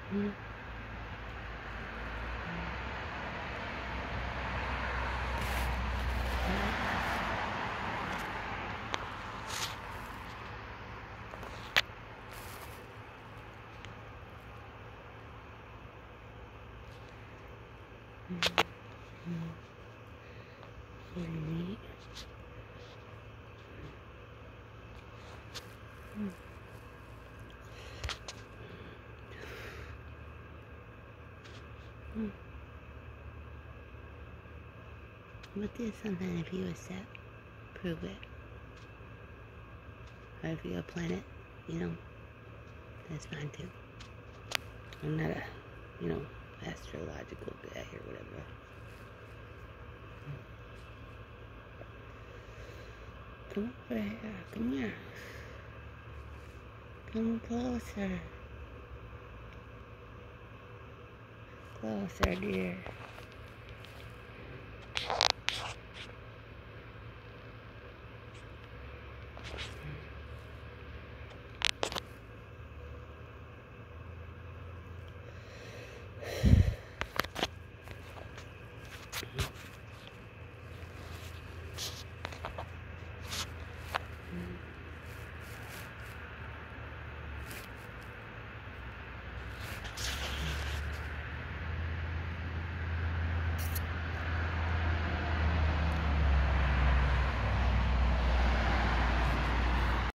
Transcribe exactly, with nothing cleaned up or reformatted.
Mm. Pretty neat. Mm. Mm. But there's something if you accept, prove it. Or if you're a planet, you know, that's fine too. I'm not a, you know, astrological guy or whatever. Come over here. Come here. Come closer. Closer, dear.